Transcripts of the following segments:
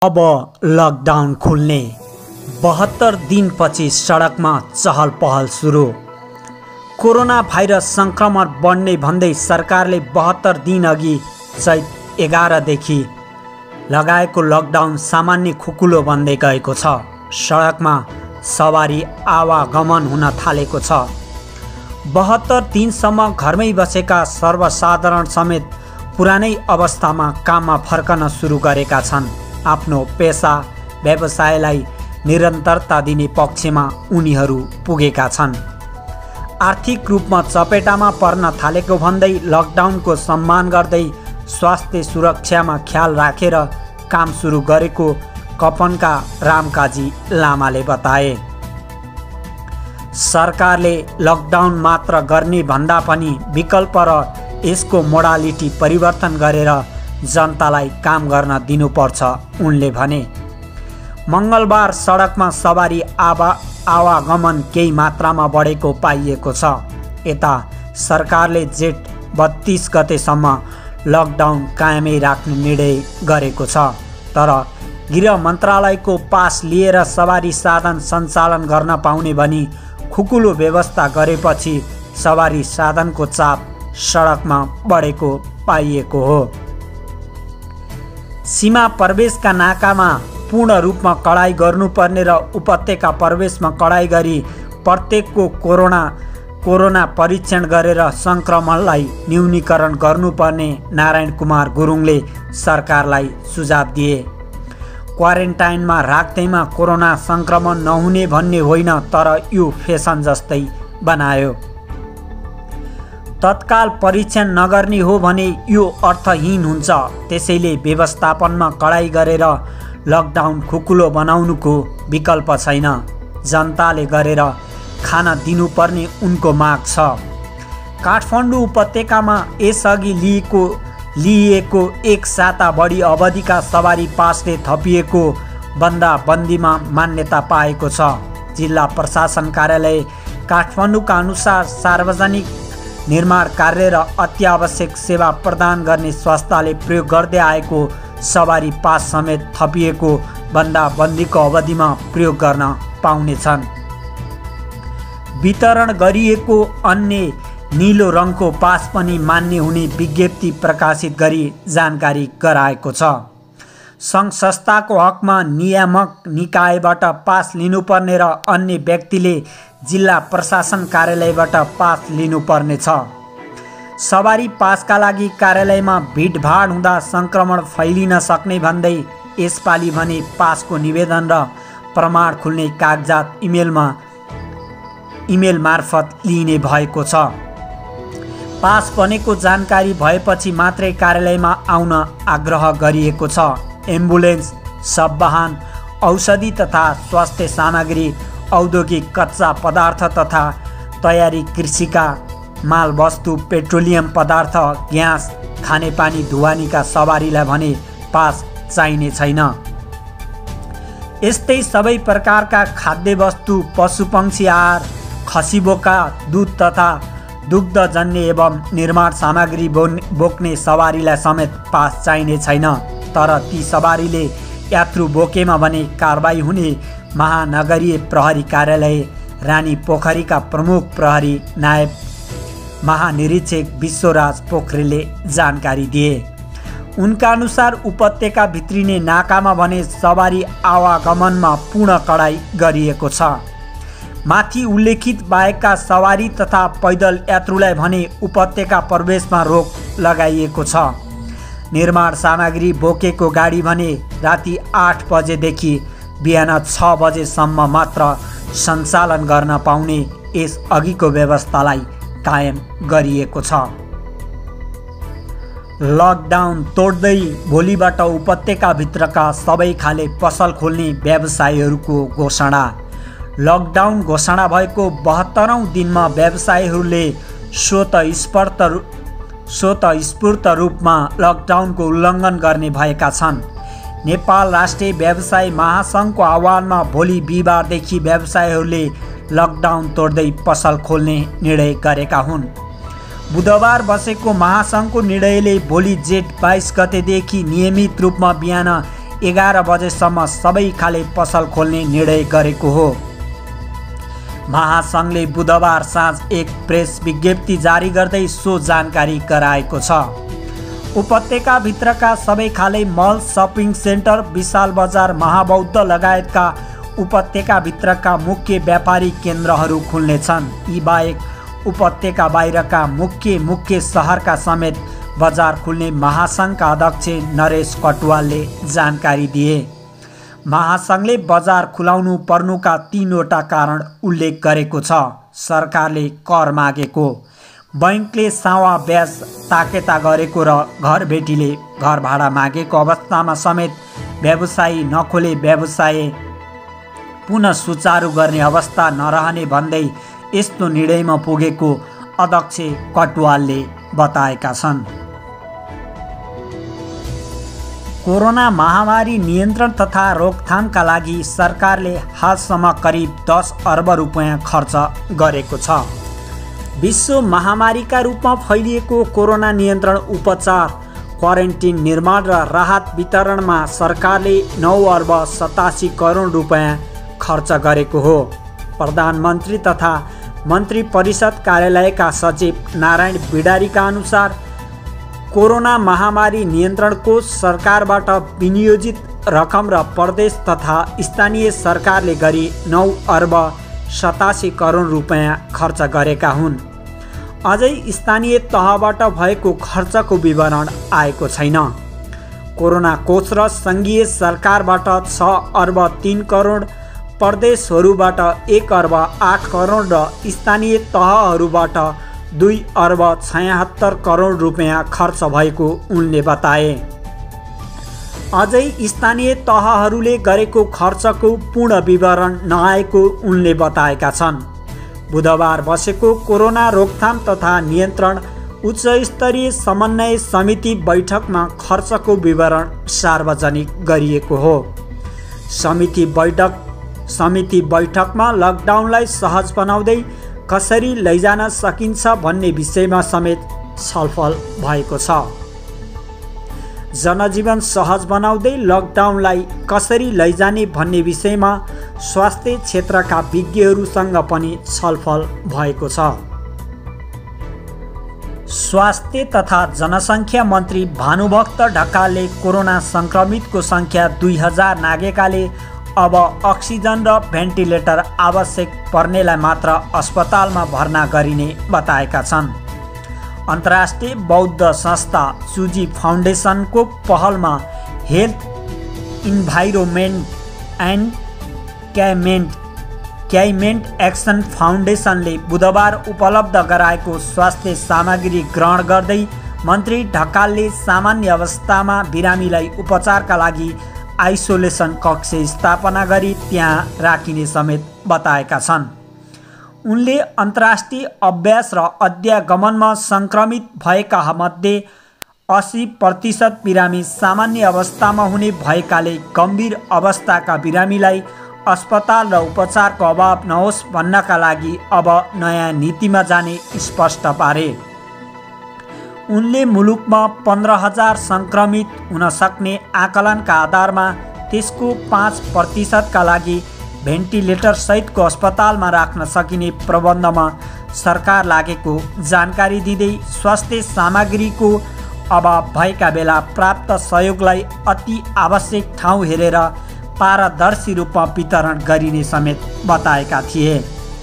अब लकडाउन खुल्ने 72 दिनपछि सडकमा चहल पहल सुरु। कोरोना भाइरस संक्रमण बढ्ने भन्दै सरकारले 72 दिन अघि चैत 11 देखि लगाएको लकडाउन सामान्य खुकुलो बन्दै गएको छ। सडकमा सवारी आवागमन हुन थालेको छ। 72 दिनसम्म घरमै बसेका सर्वसाधारण समेत पुरानै अवस्थामा काममा फर्कन सुरु गरेका छन्। आफ्नो पेसा व्यवसायलाई निरन्तरता दिने पक्षमा उनीहरू पुगेका छन्। आर्थिक रूपमा चपेटामा पर्न थालेको भन्दै लकडाउनको सम्मान गर्दै स्वास्थ्य सुरक्षामा ख्याल राखेर काम सुरु गरेको कपनका रामकाजी लामाले बताए। सरकारले लकडाउन मात्र गर्ने भन्दा पनि विकल्प र यसको मोडालिटी परिवर्तन गरेर जनतालाई काम गर्न दिनुपर्छ उनले भने। मङ्गलबार सडकमा सवारी आवागमन केही मात्रामा बढेको पाइएको छ। यता सरकारले जेठ 32 गतेसम्म लकडाउन कायमै राख्ने निर्णय गरेको छ। तर गृह मन्त्रालयको पास लिएर सवारी साधन सञ्चालन गर्न पाउने भनी खुकुलो व्यवस्था गरेपछि सवारी साधनको चाप सडकमा बढेको पाइएको हो। सीमा प्रवेशका नाकामा पूर्ण रूपमा कडाई गर्नुपर्ने र उपत्यका प्रवेशमा कडाई गरी प्रत्येकको कोरोना परीक्षण गरेर सङ्क्रमणलाई न्यूनीकरण गर्नुपर्ने नारायण कुमार गुरुङले सरकारलाई सुझाव दिए। क्वारेन्टाइनमा राख्दैमा कोरोना सङ्क्रमण नहुने भन्ने होइन, तर यो फेसन जस्तै बनायो। तत्काल परीक्षण नगर्ने हो भने यो अर्थहीन हुन्छ। त्यसैले व्यवस्थापनमा कडाई गरेर लकडाउन खुकुलो बनाउनुको विकल्प छैन। जनताले गरेर खान दिनुपर्ने उनको माग छ। काठमाडौँ उपत्यकामा यसअघि लिइएको 1 साता बढी अवधिका सवारी पासले थपिएको बन्दाबन्दीमा मान्यता पाएको छ। जिल्ला प्रशासन कार्यालय काठमाडौँका अनुसार सार्वजनिक निर्माण कार्य र अत्यावश्यक सेवा प्रदान गर्ने संस्थाले प्रयोग गर्दै आएको सवारी पास समेत थपिएको बन्दाबन्दीको अवधिमा प्रयोग गर्न पाउनेछन्। वितरण गरिएको अन्य नीलो रङको पास पनि मान्य हुने विज्ञप्ति प्रकाशित गरी जानकारी गराएको छ। सङ्घ संस्थाको हकमा नियामक निकायबाट पास लिनुपर्ने र अन्य व्यक्तिले जिल्ला प्रशासन कार्यालयबाट पास लिनुपर्नेछ। सवारी पासका लागि कार्यालयमा भिडभाड हुँदा सङ्क्रमण फैलिन सक्ने भन्दै यसपालि भने पासको निवेदन र प्रमाण खुल्ने कागजात इमेल मार्फत लिइने भएको छ। पास बनेको जानकारी भएपछि मात्रै कार्यालयमा आउन आग्रह गरिएको छ। एम्बुलेन्स, शववाहन, औषधि तथा स्वास्थ्य सामग्री, औद्योगिक कच्चा पदार्थ तथा तयारी कृषिका मालवस्तु, पेट्रोलियम पदार्थ, ग्यास, खानेपानी, ढुवानीका सवारीलाई भने पास चाहिने छैन। यस्तै सबै प्रकारका खाद्यवस्तु, पशुपक्षी आहार, खसी बोका, दूध तथा दुग्धजन्य एवं निर्माण सामग्री बोक्ने सवारीलाई समेत पास चाहिने छैन। तर ती सवारीले यात्रु बोकेमा भने कारबाही हुने महानगरीय प्रहरी कार्यालय रानी पोखरीका प्रमुख प्रहरी नायब महानिरीक्षक विश्वराज पोखरेलले जानकारी दिए। उनका अनुसार उपत्यका भित्रिने नाकामा भने सवारी आवागमनमा पूर्ण कडाई गरिएको छ। माथि उल्लेखित बाहेकका सवारी तथा पैदल यात्रुलाई भने उपत्यका प्रवेशमा रोक लगाइएको छ। निर्माण सामग्री बोकेको गाडी भने राति 8 बजेदेखि बिहान 6 बजेसम्म मात्र सञ्चालन गर्न पाउने यस अघिको व्यवस्थालाई कायम गरिएको छ। लकडाउन तोड्दै भोलिबाट उपत्यकाभित्रका सबै खाले पसल खोल्ने व्यवसायीहरूको घोषणा। लकडाउन घोषणा भएको 72औं दिनमा व्यवसायीहरूले स्वतःस्फूर्त रूपमा लकडाउनको उल्लङ्घन गर्ने भएका छन्। नेपाल राष्ट्रिय व्यवसाय महासङ्घको आह्वानमा भोलि बिहिबारदेखि व्यवसायीहरूले लकडाउन तोड्दै पसल खोल्ने निर्णय गरेका हुन्। बुधबार बसेको महासङ्घको निर्णयले भोलि जेठ 22 गतेदेखि नियमित रूपमा बिहान 11 बजेसम्म सबै खाले पसल खोल्ने निर्णय गरेको हो। महासङ्घले बुधबार साँझ एक प्रेस विज्ञप्ति जारी गर्दै सो जानकारी गराएको छ। उपत्यकाभित्रका सबै खाले मल, सपिङ सेन्टर, विशाल बजार, महाबौद्ध लगायतका उपत्यकाभित्रका मुख्य व्यापारिक केन्द्रहरू खुल्नेछन्। यी बाहेक उपत्यका बाहिरका मुख्य सहरका समेत बजार खुल्ने महासङ्घका अध्यक्ष नरेश कटुवालले जानकारी दिए। महासङ्घले बजार खुलाउनु पर्नुका 3वटा कारण उल्लेख गरेको छ। सरकारले कर मागेको, बैंकले सावा ब्याज ताकेता गरेको र घरबेटीले घर भाडा मागेको अवस्थामा समेत व्यवसायी नखोले व्यवसाय पुनः सुचारू गर्ने अवस्था नरहने भन्दै यस्तो निर्णयमा पुगेको अध्यक्ष कटुवालले बताएका छन्। कोरोना महामारी नियन्त्रण तथा रोकथामका लागि सरकारले हालसम्म करिब 10 अर्ब रुपैयाँ खर्च गरेको छ। विश्व महामारीका रूपमा फैलिएको कोरोना नियन्त्रण, उपचार, क्वारेन्टिन, निर्माण र राहत वितरणमा सरकारले 9 अर्ब 87 करोड रुपैयाँ खर्च गरेको हो। प्रधानमन्त्री तथा मन्त्री परिषद कार्यालयका सचिव नारायण बिडारीका अनुसार कोरोना महामारी नियन्त्रणको सरकारबाट विनियोजित रकम र प्रदेश तथा स्थानीय सरकारले गरी 9 अर्ब 87 करोड रुपैयाँ खर्च गरेका हुन्। अझै स्थानीय तहबाट भएको खर्चको विवरण आएको छैन। कोरोना कोष र सङ्घीय सरकारबाट 6 अर्ब 3 करोड, प्रदेशहरूबाट 1 अर्ब 8 करोड र स्थानीय तहहरूबाट 2 अर्ब 76 करोड रुपैयाँ खर्च भएको उनले बताए। अझै स्थानीय तहहरूले गरेको खर्चको पूर्ण विवरण नआएको उनले बताएका छन्। बुधबार बसेको कोरोना रोकथाम तथा नियन्त्रण उच्चस्तरीय समन्वय समिति बैठकमा खर्चको विवरण सार्वजनिक गरिएको हो। समिति बैठकमा लकडाउनलाई सहज बनाउँदै कसरी लैजान सकिन्छ भन्ने विषयमा समेत छलफल भएको छ। जनजीवन सहज बनाउँदै लकडाउनलाई कसरी लैजाने भन्ने विषयमा स्वास्थ्य क्षेत्रका विज्ञहरूसँग पनि छलफल भएको छ। स्वास्थ्य तथा जनसङ्ख्या मन्त्री भानुभक्त ढकालले कोरोना सङ्क्रमितको सङ्ख्या 2000 नागेकाले अब अक्सिजन र भेन्टिलेटर आवश्यक पर्नेलाई मात्र अस्पतालमा भर्ना गरिने बताएका छन्। अन्तर्राष्ट्रिय बौद्ध संस्था सुजी फाउन्डेसनको पहलमा health, environment and climate action फाउन्डेसनले बुधबार उपलब्ध गराएको स्वास्थ्य सामग्री ग्रहण गर्दै मन्त्री ढकालले सामान्य अवस्थामा बिरामीलाई उपचारका लागि आइसोलेसन कक्ष स्थापना गरी त्यहाँ राखिने समेत बताएका छन्। उनले अन्तर्राष्ट्रिय अभ्यास र अध्यागमनमा सङ्क्रमित भएका मध्ये 80% बिरामी सामान्य अवस्थामा हुने भएकाले गम्भीर अवस्थाका बिरामीलाई अस्पताल र उपचारको अभाव नहोस् भन्नका लागि अब नयाँ नीतिमा जाने स्पष्ट पारे। उनले मुलुकमा 15,000 सङ्क्रमित हुन सक्ने आकलनका आधारमा त्यसको 5% का लागि भेन्टिलेटर सहितको अस्पतालमा राख्न सकिने प्रबन्धमा सरकार लागेको जानकारी दिँदै स्वास्थ्य सामग्रीको अभाव भएका बेला प्राप्त सहयोगलाई अति आवश्यक ठाउँ हेरेर पारदर्शी रूपमा वितरण गरिने समेत बताएका थिए।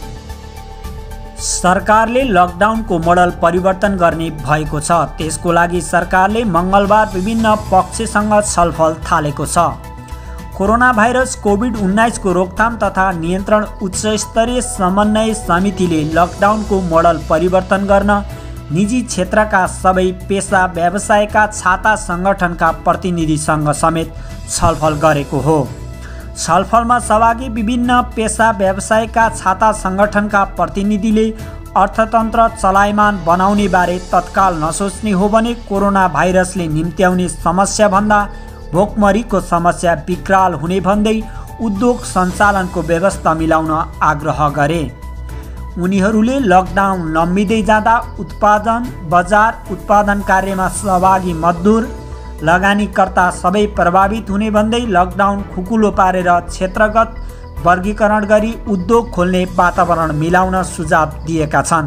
सरकारले लकडाउनको मोडल परिवर्तन गर्ने भएको छ। त्यसको लागि सरकारले मङ्गलबार विभिन्न पक्षसँग छलफल थालेको छ। कोरोना भाइरस कोभिड-19 को रोकथाम तथा नियन्त्रण उच्चस्तरीय समन्वय समितिले लकडाउनको मोडल परिवर्तन गर्न निजी क्षेत्रका सबै पेसा व्यवसायका छाता सङ्गठनका प्रतिनिधिसँग समेत छलफल गरेको हो। छलफलमा सहभागी विभिन्न पेसा व्यवसायका छाता सङ्गठनका प्रतिनिधिले अर्थतन्त्र चलायमान बनाउने बारे तत्काल नसोच्ने हो भने कोरोना भाइरसले निम्त्याउने समस्याभन्दा भोकमरीको समस्या विकराल हुने भन्दै उद्योग सञ्चालनको व्यवस्था मिलाउन आग्रह गरे। उनीहरूले लकडाउन लम्बिँदै जाँदा उत्पादन, बजार, उत्पादन कार्यमा सहभागी मजदुर, लगानीकर्ता सबै प्रभावित हुने भन्दै लकडाउन खुकुलो पारेर क्षेत्रगत वर्गीकरण गरी उद्योग खोल्ने वातावरण मिलाउन सुझाव दिएका छन्।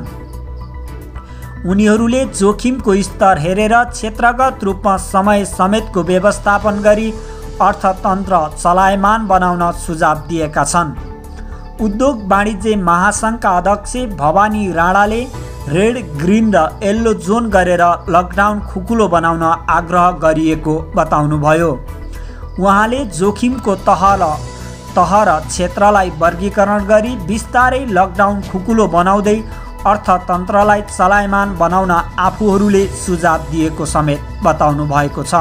उनीहरूले जोखिमको स्तर हेरेर क्षेत्रगत रूपमा समय समेतको व्यवस्थापन गरी अर्थतन्त्र चलायमान बनाउन सुझाव दिएका छन्। उद्योग वाणिज्य महासङ्घका अध्यक्ष भवानी राणाले रेड, ग्रिन र येल्लो जोन गरेर लकडाउन खुकुलो बनाउन आग्रह गरिएको बताउनुभयो। उहाँले जोखिमको तह र क्षेत्रलाई वर्गीकरण गरी बिस्तारै लकडाउन खुकुलो बनाउँदै अर्थतन्त्रलाई चलायमान बनाउन आफूहरूले सुझाव दिएको समेत बताउनु भएको छ।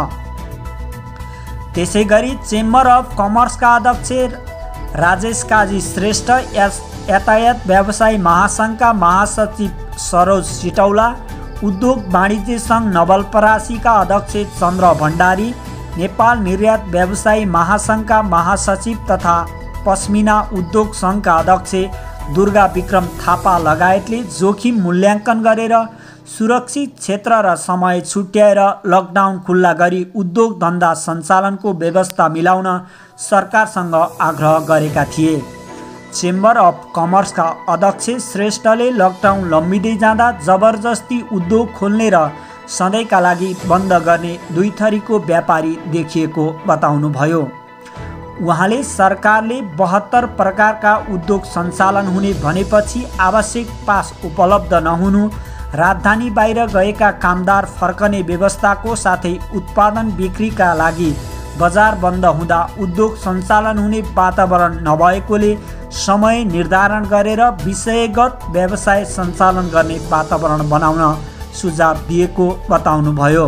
त्यसैगरी चेम्बर अफ कमर्सका अध्यक्ष राजेश काजी श्रेष्ठ, यातायात व्यवसायी महासङ्घका महासचिव सरोज सिटौला, उद्योग वाणिज्य सङ्घ नवलपरासीका अध्यक्ष चन्द्र भण्डारी, नेपाल निर्यात व्यवसायी महासङ्घका महासचिव तथा पश्मिना उद्योग सङ्घका अध्यक्ष दुर्गा विक्रम थापा लगायतले जोखिम मूल्याङ्कन गरेर सुरक्षित क्षेत्र र समय छुट्याएर लकडाउन खुल्ला गरी उद्योग धन्दा सञ्चालनको व्यवस्था मिलाउन सरकारसँग आग्रह गरेका थिए। चेम्बर अफ कमर्सका अध्यक्ष श्रेष्ठले लकडाउन लम्बिँदै जाँदा जबरजस्ती उद्योग खोल्ने र सधैँका लागि बन्द गर्ने दुई थरीको व्यापारी देखिएको बताउनुभयो। उहाँले सरकारले 72 प्रकारका उद्योग सञ्चालन हुने भनेपछि आवश्यक पास उपलब्ध नहुनु, राजधानी बाहिर गएका कामदार फर्कने व्यवस्थाको साथै उत्पादन बिक्रीका लागि बजार बन्द हुँदा उद्योग सञ्चालन हुने वातावरण नभएकोले समय निर्धारण गरेर विषयगत व्यवसाय सञ्चालन गर्ने वातावरण बनाउन सुझाव दिएको बताउनुभयो।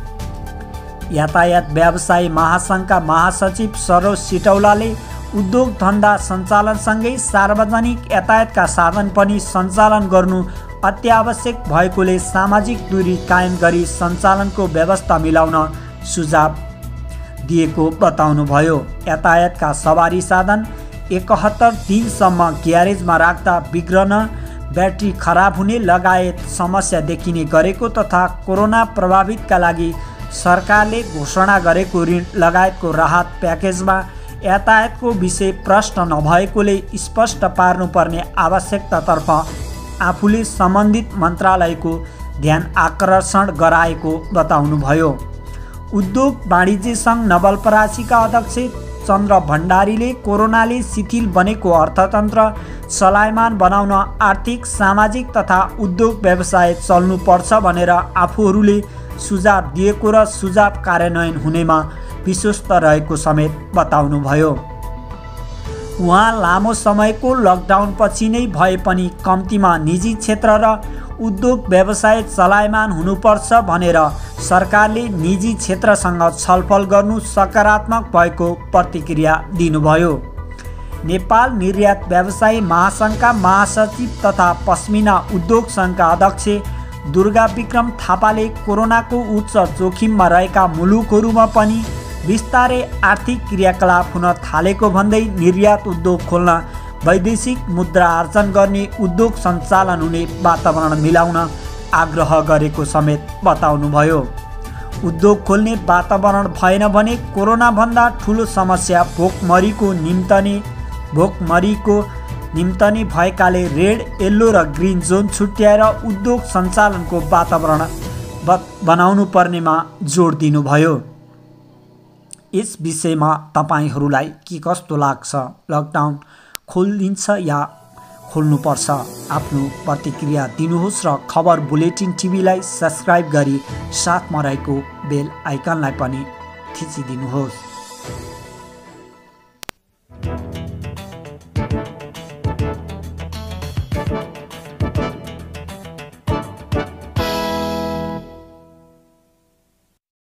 यातायात व्यवसायी महासङ्घका महासचिव सरोज सिटौलाले उद्योग धन्दा सञ्चालनसँगै सार्वजनिक यातायातका साधन पनि सञ्चालन गर्नु अत्यावश्यक भएकोले सामाजिक दूरी कायम गरी सञ्चालनको व्यवस्था मिलाउन सुझाव दिएको बताउनुभयो। यातायातका सवारी साधन 71 दिनसम्म ग्यारेजमा राख्दा बिग्रन, ब्याट्री खराब हुने लगायत समस्या देखिने गरेको तथा कोरोना प्रभावितका लागि सरकारले घोषणा गरेको ऋण लगायतको राहत प्याकेजमा यातायातको विषय प्रश्न नभएकोले स्पष्ट पार्नुपर्ने आवश्यकतातर्फ आफूले सम्बन्धित मन्त्रालयको ध्यान आकर्षण गराएको बताउनुभयो। उद्योग वाणिज्य सङ्घ नवलपरासीका अध्यक्ष चन्द्र भण्डारीले कोरोनाले शिथिल बनेको अर्थतन्त्र चलायमान बनाउन आर्थिक, सामाजिक तथा उद्योग व्यवसाय चल्नुपर्छ भनेर आफूहरूले सुझाव दिएको र सुझाव कार्यान्वयन हुनेमा विश्वस्त रहेको समेत बताउनुभयो। उहाँ लामो समयको लकडाउनपछि नै भए पनि कम्तीमा निजी क्षेत्र र उद्योग व्यवसाय चलायमान हुनुपर्छ भनेर सरकारले निजी क्षेत्रसँग छलफल गर्नु सकारात्मक भएको प्रतिक्रिया दिनुभयो। नेपाल निर्यात व्यवसायी महासङ्घका महासचिव तथा पश्मिना उद्योग सङ्घका अध्यक्ष दुर्गा विक्रम थापाले कोरोनाको उच्च जोखिममा रहेका मुलुकहरूमा पनि बिस्तारै आर्थिक क्रियाकलाप हुन थालेको भन्दै निर्यात उद्योग खोल्न, वैदेशिक मुद्रा आर्जन गर्ने, उद्योग सञ्चालन हुने वातावरण मिलाउन आग्रह गरेको समेत बताउनुभयो। उद्योग खोल्ने वातावरण भएन भने कोरोनाभन्दा ठुलो समस्या भोकमरीको निम्तने भएकाले रेड, येल्लो र ग्रिन जोन छुट्याएर उद्योग सञ्चालनको वातावरण बनाउनु पर्नेमा जोड दिनुभयो। यस विषयमा तपाईहरूलाई के कस्तो लाग्छ? लकडाउन खोलिन्छ या खोल्नुपर्छ? आफ्नो प्रतिक्रिया दिनुहोस् र खबर बुलेटिन टिभीलाई सब्स्क्राइब गरी साथमा रहेको बेल आइकनलाई पनि थिचिदिनुहोस्।